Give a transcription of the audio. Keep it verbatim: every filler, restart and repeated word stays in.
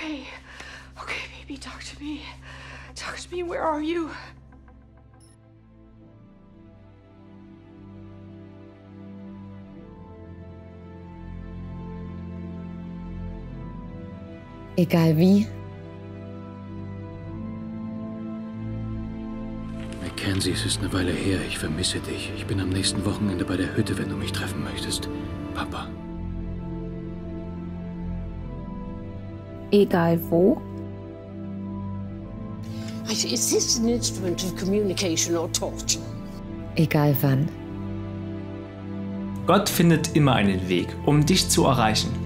okay. Okay, baby, talk to me. Talk to me. Where are you? Egal wie. Mackenzie, es ist eine Weile her. Ich vermisse dich. Ich bin am nächsten Wochenende bei der Hütte, wenn du mich treffen möchtest. Papa. Egal wo. Is this an instrument of communication or torture? Egal wann. Gott findet immer einen Weg, um dich zu erreichen.